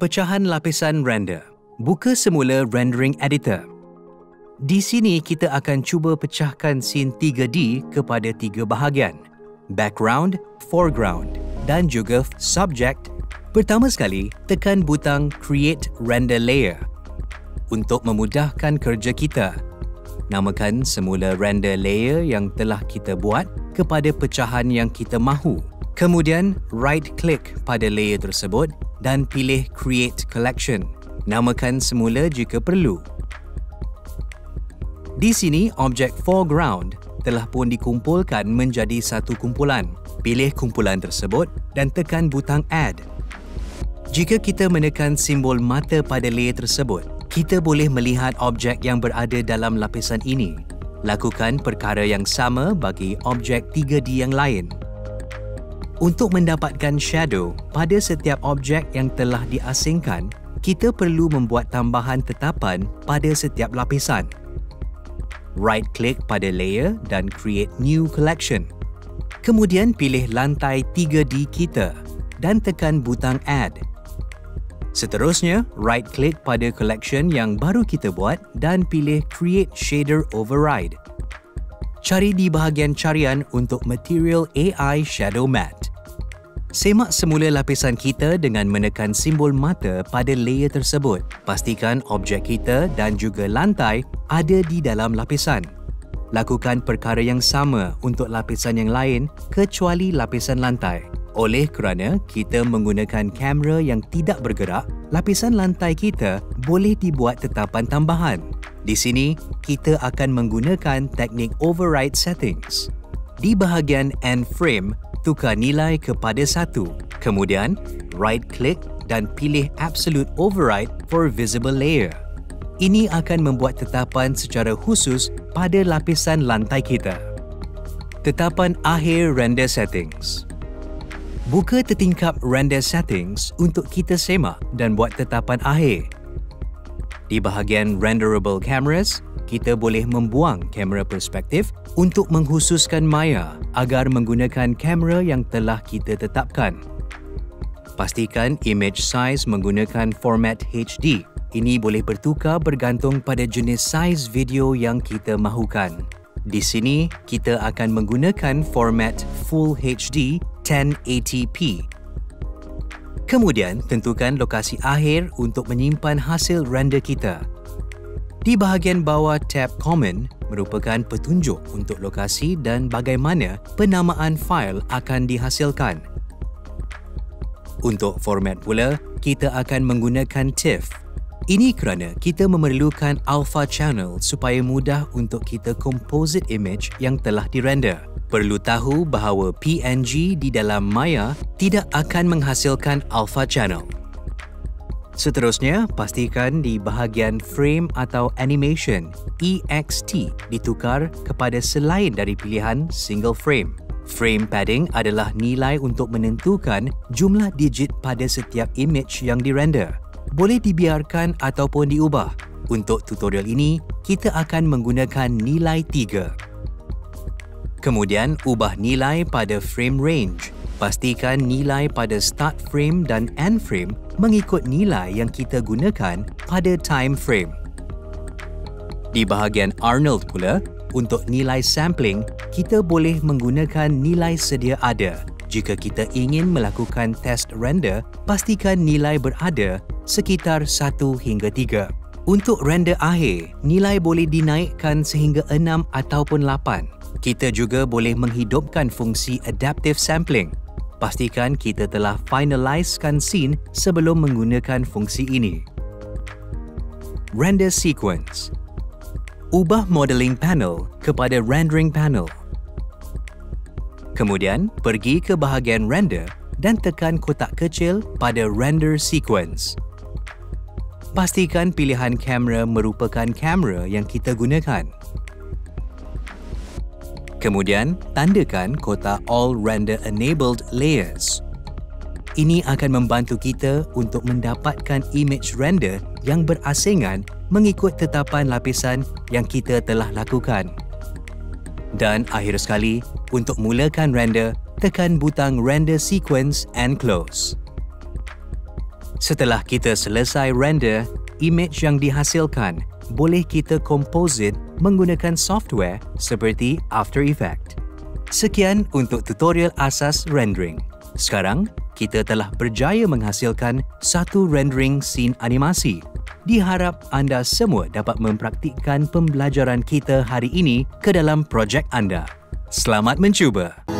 Pecahan lapisan render. Buka semula rendering editor. Di sini kita akan cuba pecahkan scene 3D kepada 3 bahagian: background, foreground dan juga subject. Pertama sekali, tekan butang Create Render Layer. Untuk memudahkan kerja kita, namakan semula render layer yang telah kita buat kepada pecahan yang kita mahu. Kemudian, right-click pada layer tersebut dan pilih Create Collection. Namakan semula jika perlu. Di sini, objek foreground telah pun dikumpulkan menjadi satu kumpulan. Pilih kumpulan tersebut dan tekan butang Add. Jika kita menekan simbol mata pada layer tersebut, kita boleh melihat objek yang berada dalam lapisan ini. Lakukan perkara yang sama bagi objek 3D yang lain. Untuk mendapatkan shadow pada setiap objek yang telah diasingkan, kita perlu membuat tambahan tetapan pada setiap lapisan. Right-click pada layer dan create new collection. Kemudian pilih lantai 3D kita dan tekan butang Add. Seterusnya, right-click pada collection yang baru kita buat dan pilih Create Shader Override. Cari di bahagian carian untuk Material AI Shadow Matte. Semak semula lapisan kita dengan menekan simbol mata pada layer tersebut. Pastikan objek kita dan juga lantai ada di dalam lapisan. Lakukan perkara yang sama untuk lapisan yang lain kecuali lapisan lantai. Oleh kerana kita menggunakan kamera yang tidak bergerak, lapisan lantai kita boleh dibuat tetapan tambahan. Di sini, kita akan menggunakan teknik Override Settings. Di bahagian End Frame, tukar nilai kepada 1. Kemudian, right-click dan pilih Absolute Override for Visible Layer. Ini akan membuat tetapan secara khusus pada lapisan lantai kita. Tetapan akhir Render Settings. Buka tertingkap Render Settings untuk kita semak dan buat tetapan akhir. Di bahagian Renderable Cameras, kita boleh membuang kamera perspektif untuk mengkhususkan maya agar menggunakan kamera yang telah kita tetapkan. Pastikan image size menggunakan format HD. Ini boleh bertukar bergantung pada jenis saiz video yang kita mahukan. Di sini, kita akan menggunakan format Full HD 1080p. Kemudian, tentukan lokasi akhir untuk menyimpan hasil render kita. Di bahagian bawah tab Common merupakan petunjuk untuk lokasi dan bagaimana penamaan fail akan dihasilkan. Untuk format pula, kita akan menggunakan TIFF. Ini kerana kita memerlukan alpha channel supaya mudah untuk kita composite image yang telah dirender. Perlu tahu bahawa PNG di dalam Maya tidak akan menghasilkan alpha channel. Seterusnya, pastikan di bahagian frame atau animation, EXT ditukar kepada selain dari pilihan single frame. Frame padding adalah nilai untuk menentukan jumlah digit pada setiap image yang dirender. Boleh dibiarkan ataupun diubah. Untuk tutorial ini, kita akan menggunakan nilai 3. Kemudian, ubah nilai pada frame range. Pastikan nilai pada start frame dan end frame mengikut nilai yang kita gunakan pada time frame. Di bahagian Arnold pula, untuk nilai sampling, kita boleh menggunakan nilai sedia ada. Jika kita ingin melakukan test render, pastikan nilai berada sekitar 1 hingga 3. Untuk render akhir, nilai boleh dinaikkan sehingga 6 ataupun 8. Kita juga boleh menghidupkan fungsi Adaptive Sampling. Pastikan kita telah finalisekan scene sebelum menggunakan fungsi ini. Render Sequence. Ubah Modeling Panel kepada Rendering Panel. Kemudian, pergi ke bahagian Render dan tekan kotak kecil pada Render Sequence. Pastikan pilihan kamera merupakan kamera yang kita gunakan. Kemudian, tandakan kotak All Render Enabled Layers. Ini akan membantu kita untuk mendapatkan image render yang berasingan mengikut tetapan lapisan yang kita telah lakukan. Dan akhir sekali, untuk mulakan render, tekan butang Render Sequence and Close. Setelah kita selesai render, image yang dihasilkan boleh kita composite menggunakan software seperti After Effects. Sekian untuk tutorial asas rendering. Sekarang, kita telah berjaya menghasilkan satu rendering scene animasi. Diharap anda semua dapat mempraktikkan pembelajaran kita hari ini ke dalam projek anda. Selamat mencuba!